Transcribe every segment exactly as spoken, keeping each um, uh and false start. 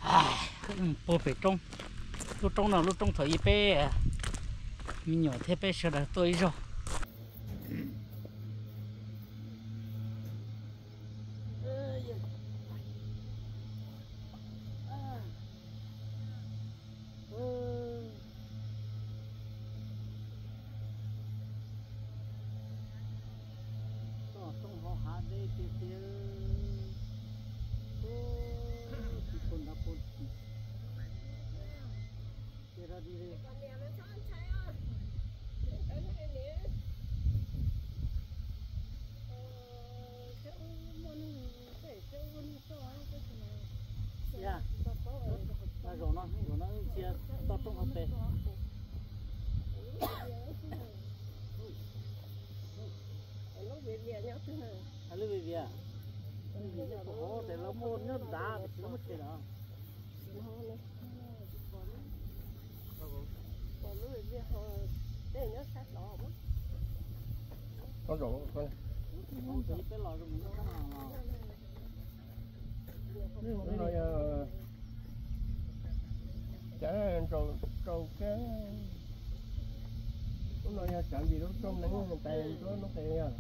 bố phải trông lúc trông nào lúc trông thấy bé mình nhỏ thế bé sợ là tôi rồi rồi nó rồi nó chia to trong hộp bể nó về về nhá chứ hả nó về về nó để nó mua nó đá nó mất tiền đó con rổ con cái lò rồi mình nó nói chả trâu trâu cái nó nói chả gì đó trong nắng tay nó nó tay à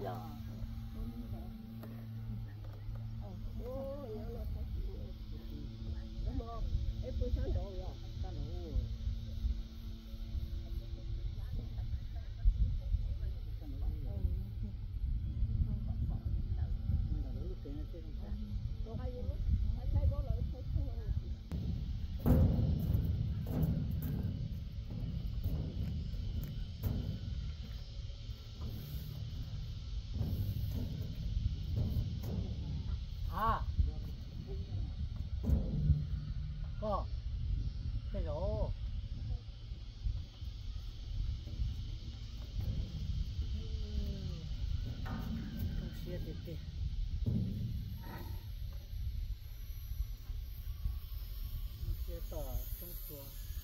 à có cái rổ không xia thì thì xia tỏ trong chùa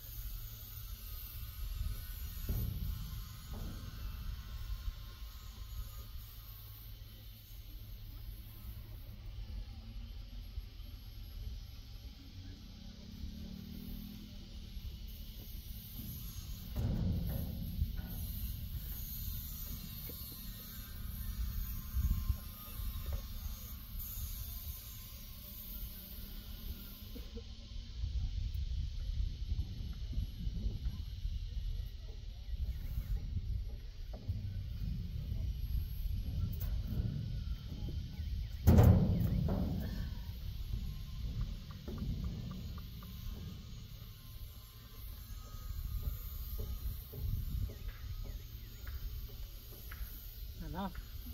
nó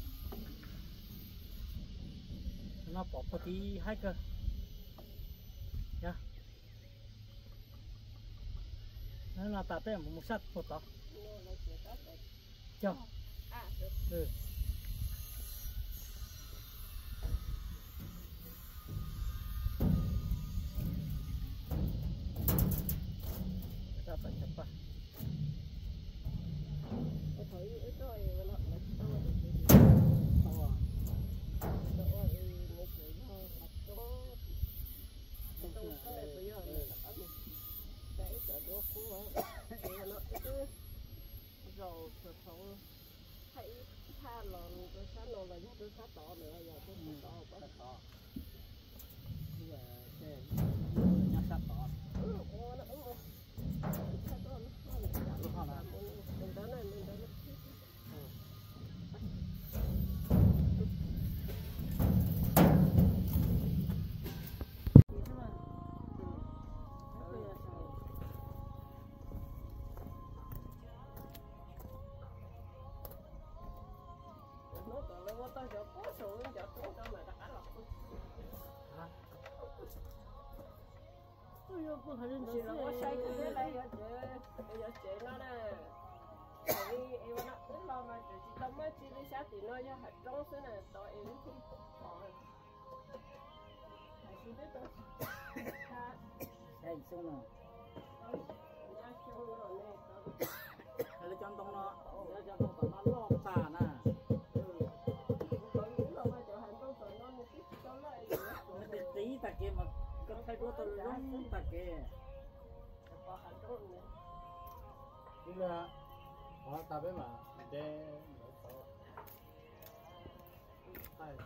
nó bỏ một tí hai cơ nha nó là tạ tới một sắt một tỏ chưa ừ ta phải chặt vào rồi thôi thấy tha lòn tôi sát lòn là tôi sát tỏ nữa giờ tôi tỏ quá tỏ bây giờ cái nhát sát tỏ ừ ô nó ừ sát tỏ nó lúc nào là mình đó này mình đó chị là có say cái thế này chị bây giờ chị nó nè thì em nó ít lo mà chị tâm á chị đi sát thì nó cho hạt trống thế này tụi em thì còn hãy chị biết đâu ha em xong rồi nó chung rồi nè nó cho tông nó nó cho tông nó lo tà nè tí ta kia mà có thay đua tôi Không ta kê. có hành trong này Chứ là họ ta biết mà để nó có hay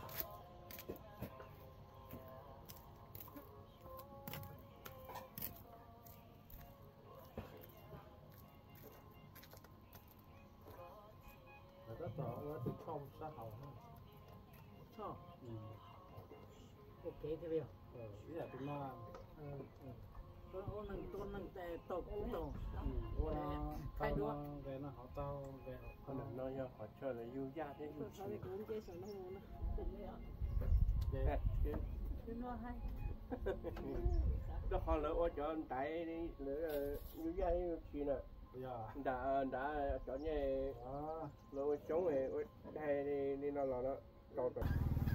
nó tỏ nó thích không sát hậu hơn Sao? ừ. Ok thế bây giờ. Ừ, ý là tụi nó Ừ. Con con nâng con nâng tè tộc cũng tộc. ừ, nó Khai tao đua. nó về nó họ tao về họ con là nó cho họ chơi là yêu gia thế tôi thấy cũng chơi sẵn nó ngon đó để Thế nó hay. đó họ lỡ ô cho anh tại đi lỡ yêu gia ấy chi nè bây giờ đã đã cho nhẹ đó lỡ chống này đây đi đi nó là nó cầu rồi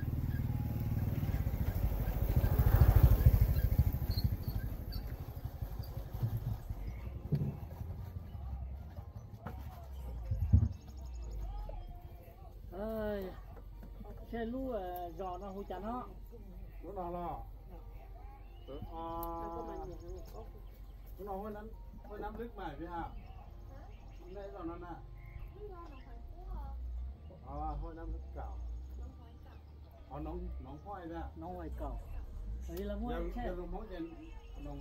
Ơi. Xe lú giò nó hú chán nó. nó nào lo có mà à nhiều hơn có nó nói hơi nắm hơi nắm nước mày với hả đây rồi nó nè à hơi nắm nước cào à nóng nóng khoai ra Nó ngoài cầu. Đấy là mua giờ xe. giờ nóng món trên nóng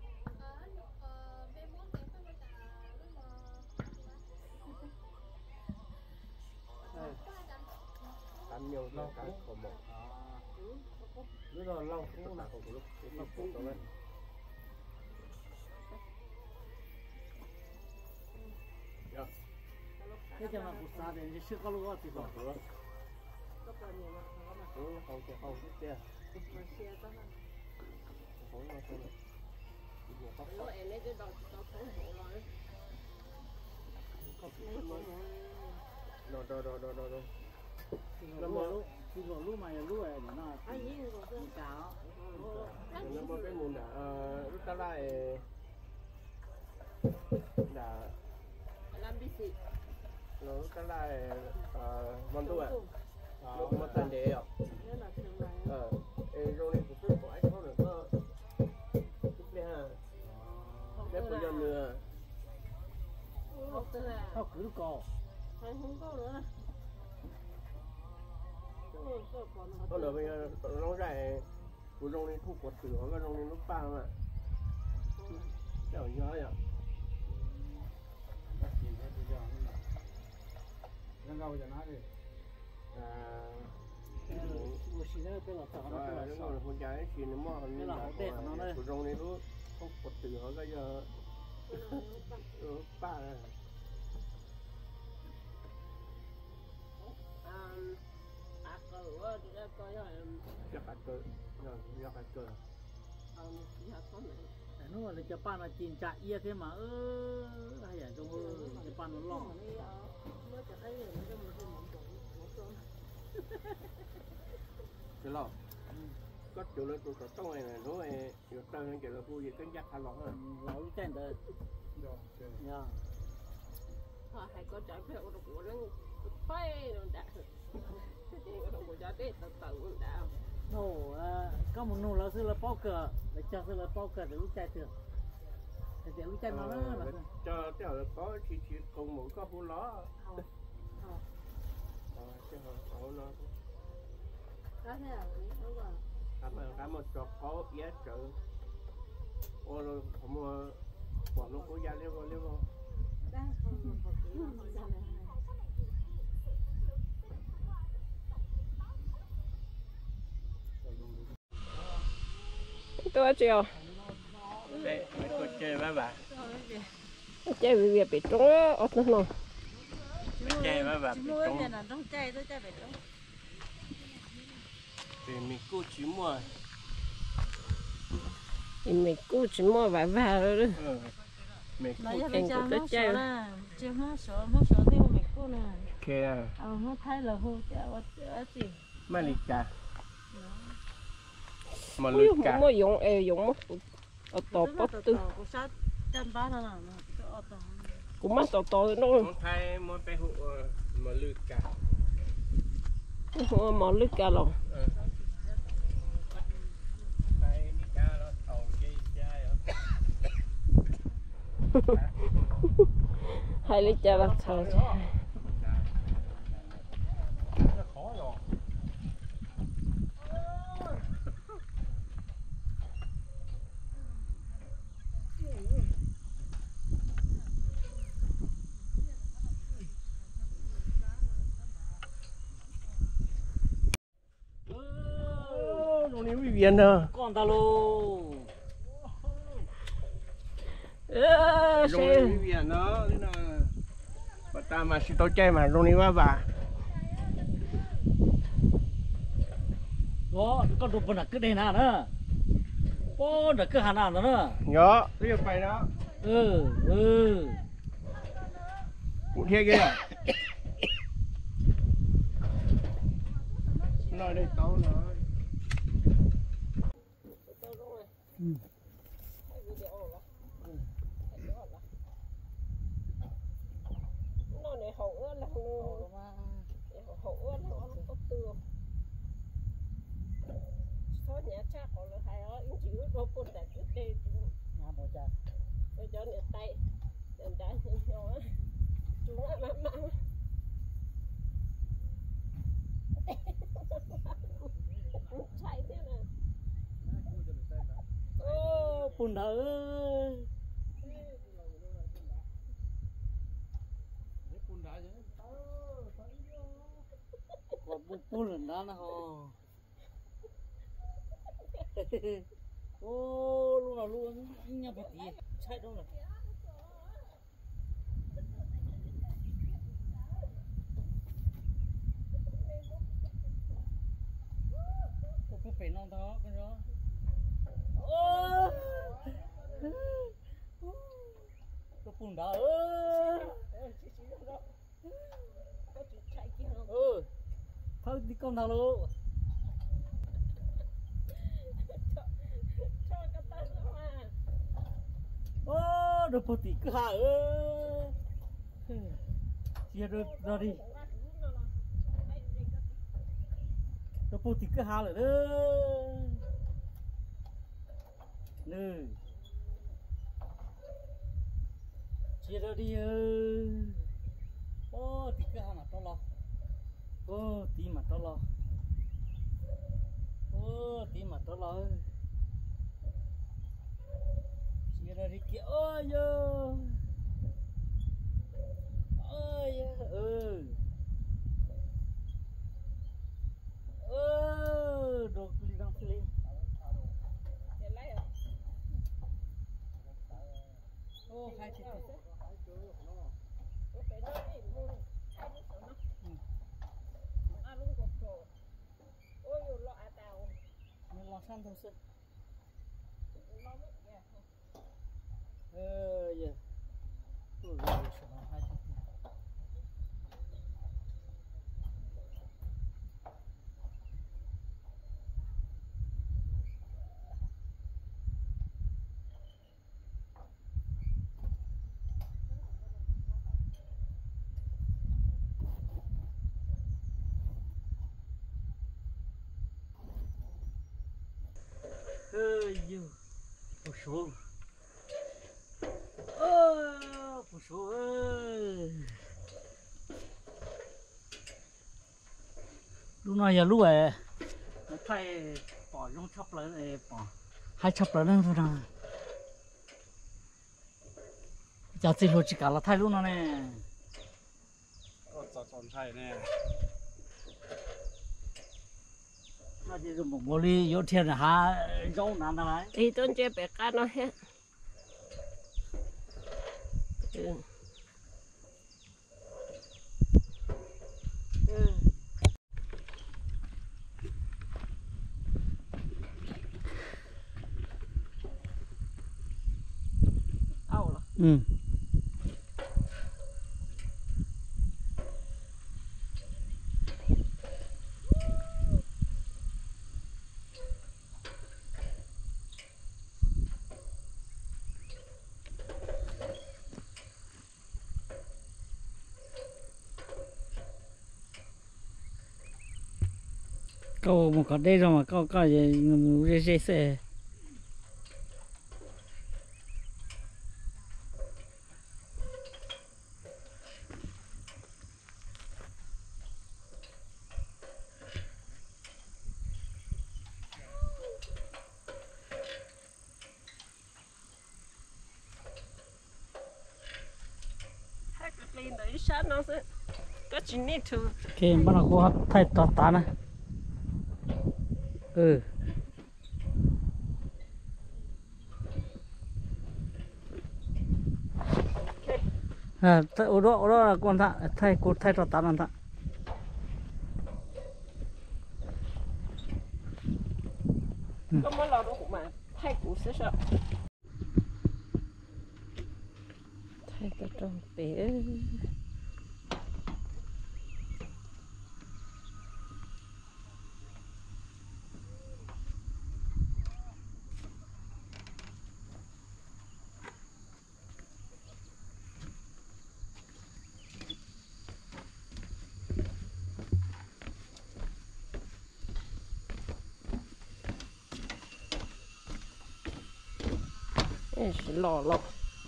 ăn nhiều lâu cái cũ của một à bây giờ lâu cũ tất là cả của lúc cái lúc cũ đó lên Thế cho mà cút xa đến chứ có lúc thì bỏ còn. nữa có bao nhiêu mà có mà ừ, không thì không biết chưa mà xe đó không nó không nó em lấy cái đọt đọt không hộ rồi nó đó đó đó đó đó Nó mua lúc, thì ngồi lúc mà lúc này nó ai gì rồi đi cáo. nó mới cái mùn đã lúc ta lại đã làm gì xị nó lúc ta lại món tu à à lúc mà tên để à nếu là thường là ờ rồi này cũng của anh không được có chút đi ha để bây giờ nữa không tức là Nó cứ cò. không không có nữa có nữa bây giờ nó dài của rong này thu quật tử cái rong này nó ba mà chào nhớ vậy bắt gì hết bây giờ nó đang gâu giờ nói đi à Ủa xí đó cái là tao nó cái rồi là nó sao. còn con trái thì nó mò hình như là của rong này nó thu quật tử cái giờ nó ba này à cờ thì ra coi rồi chắc phải cơ rồi chắc phải cơ ông chỉ học có này Nó là Japan là chín chạy ia thế mà ơ hay là trong Japan nó lo. mới cho thấy là nó một cái món đồ một con cái lò có chỗ lên tôi có trong này này nó này giờ tao đang kiểu là vui gì cái giác thằng lỏng à Lão lúc trên đời. rồi Nha. thôi hay có trái phiếu của của nó phê nó đã thì nó của trái tết tự tự đã Nổ có một nổ là sư là poker, để cho sư là poker để lúc chạy được. Để lúc chạy nó nó là cho tiểu là có chỉ chỉ cùng một có hú ló chứ không hú ló có thế nào đúng rồi cảm ơn cảm ơn cho có giá trị ô rồi không mà quản nó có giá liêu vào liêu vào đang không một vật gì mà ra này tôi chiều đây mấy cô chơi với bà chơi vì việc bị trống á ở nó nó chơi với bà mua cái này là trong chay tôi chay phải trống vì mình cô chỉ mua thì mình cứ chỉ mua vài vài rồi đó ừ mình nó cô giờ em bây giờ cũng tới nó chơi. sợ là chưa nó sợ nó sợ theo mình cô nè kia à nó thay là hô chả ở gì Malika ui Malika mà dùng em dùng mất ở tổ bắp tư của sát chân ba nó là nó to cũng mất tổ tổ nó muốn thay muốn phải hộ Malika mà lứt cả lòng thay đi cá nó thầu cái hai lít cho bác thầu khó rồi. Nó níu bị biến à. Con ta lô. ơ Rong níu bị biến đó, thế là bà ta mà xí tao chơi mà rong níu quá bà. Đó, con rụp bật cứ đây nào nữa. Có được cứ hà nào nữa. Nhớ, bây giờ phải đó. Ừ, ừ. Cụ thế kia. Nói đây tao nói. nó này hậu là hậu hậu là nó có tường số nhà cha có là hay ở những chữ nó bồn đại cứ tê Nhà bố cha. rồi cho nhà tay đàn đá nhân nhỏ chúng á mà mà chạy thế này Ô, bùn thở ơi. Còn bùn bùn lần đó nó hò. Ô, lúc nào luôn nhà bố tí chạy đâu rồi. Tôi phải non đó con đó. Ô, tôi bùn đó ơi. Ừ, thôi đi con nào luôn. Ô, được một tí cứ hạ ơi. Chia rồi ra đi. Được một tí cứ hạ rồi đó. Nè. Chia ra đi ơi. Ô, tí cứ hạ mà to lo. Ô, tí mà to lo. Ô, tí mà to lo. Chia ra đi kia. Ôi dơ. Ôi dơ. Ừ. Ơ, đồ đi đang lên. Ô, hai chị. Lo sang thông sự. Ờ, giờ. Ôi, rồi, hai chị. Ơi dư phụ số ơ phụ số ơi lúc nào giờ lúc ấy nó thay bỏ trong chắp lớn này bỏ hai chắp lớn nữa thôi nào giờ chỉ lúc chỉ cả là thay lúc nào nè Có cho chọn thay nè. nó chỉ dùng một bộ ly vô thiên là há dấu nàn này thì tôi chơi bẻ cá nó hết ừ. Ừ. Ảo là ừ câu một cái đây rồi mà câu câu gì người dễ dễ sát nó sẽ có chỉ need to โอเคบ้านเราเขาไทยต่อตานะเอออ่าแต่อุดรอุดรก่อนท่าไทยกูไทยต่อตานั่นท่า có mấy lò đâu mà thay củ sẽ sợ thay cái trong bé lò lò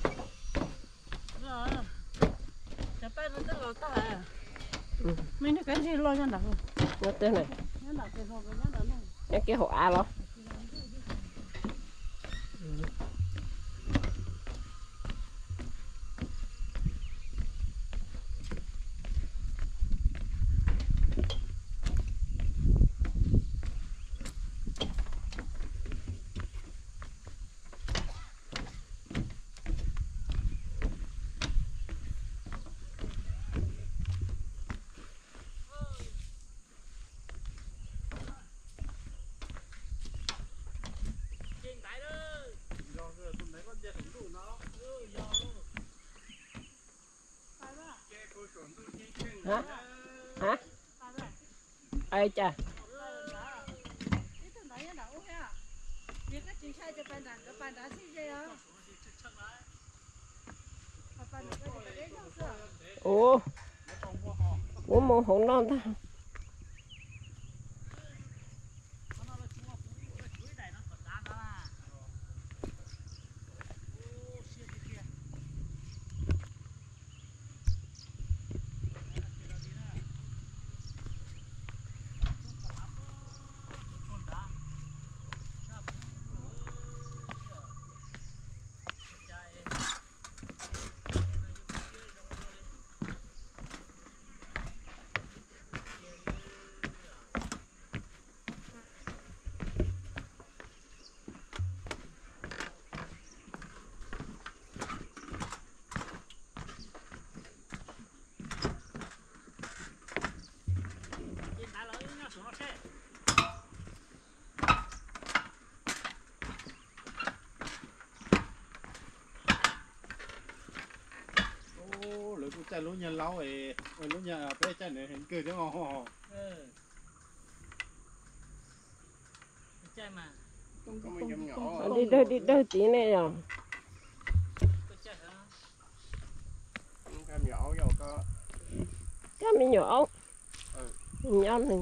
chả phải nó rất là ta mình nó cái gì lo cho nó nó tên này nó là cái hồ cái nó là cái cái hồ a lo hả hả ai cha ủa ủa mồ hỗn non ta chạy lúc nhà lâu ấy, lúc nhà bé chạy này hình cười chứ ngò. Ừ. Chạy mà. Không có mấy em nhỏ. đi đâu đi đâu tí này rồi. Cam nhỏ đâu có. Cam nhỏ. Ừ. Nhỏ này.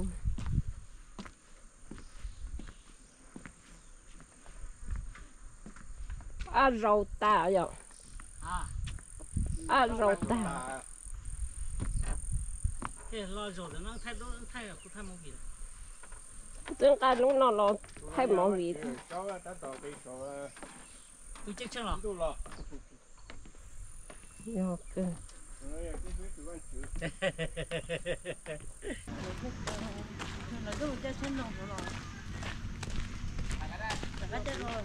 À rau ta rồi. À. À rau ta. Cái lo rồi nó thay nó thay là cũng thay món gì. Chúng ta lúc nào lo thay món gì thôi. Cháu đã tỏ cái chỗ. Tôi chết chưa rồi. Tôi lo. Yo cơ. Nó cứ chơi chân đồng rồi. Cái chân rồi.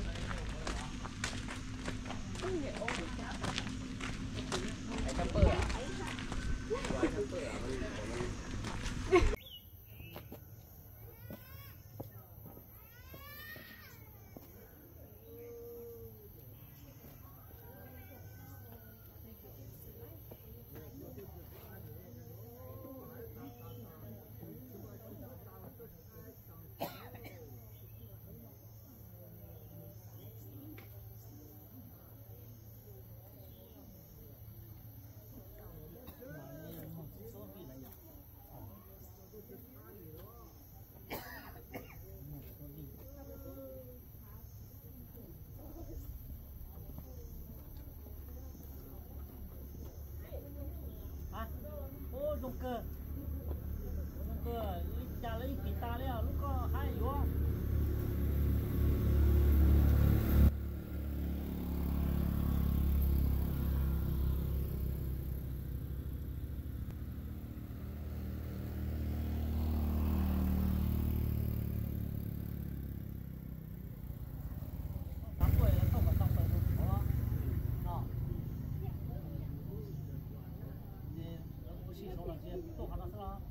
也做好了是吧？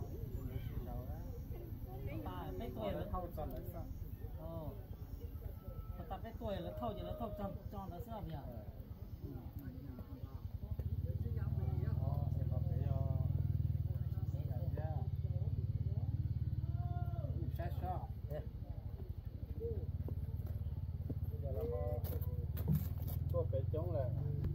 把被对了套装的是。哦。把被对了套进了套装装的是不呀？嗯。哦，这个没有。没有。三十二。哎。然后做北京了。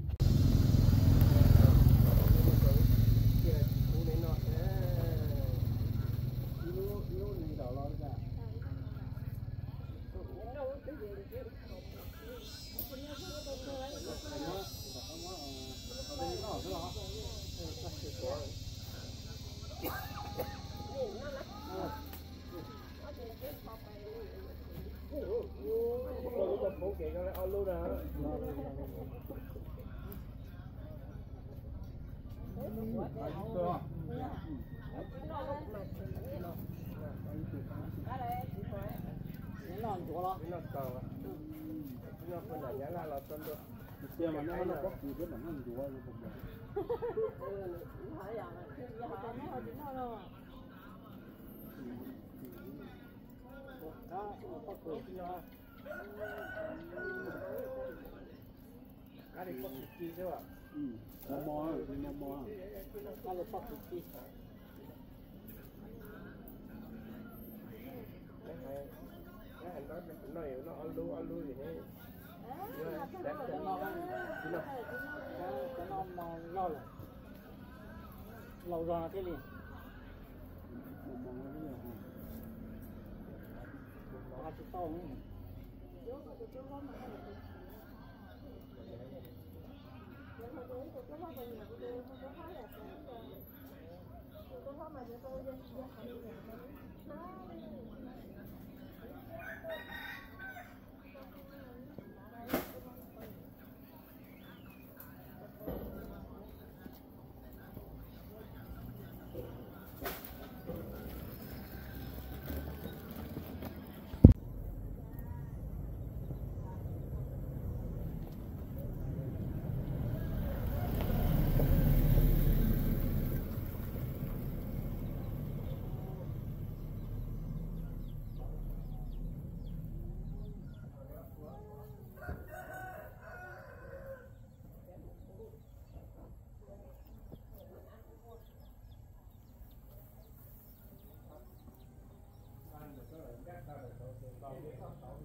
对嘛，那那不比这本那么多，是不是？ 好养了，你好，你好，你好了。 啊，我不可以啊。那你不可以是吧？ 嗯，毛毛啊，是毛毛啊。 那你不可以。 nó nó nó alu alu gì hết để cho nó cho nó nó lâu rồi lâu rồi là thế liền nó chỉ to nữa Hãy subscribe cho kênh Ghiền Mì Gõ để không bỏ lỡ những video hấp dẫn.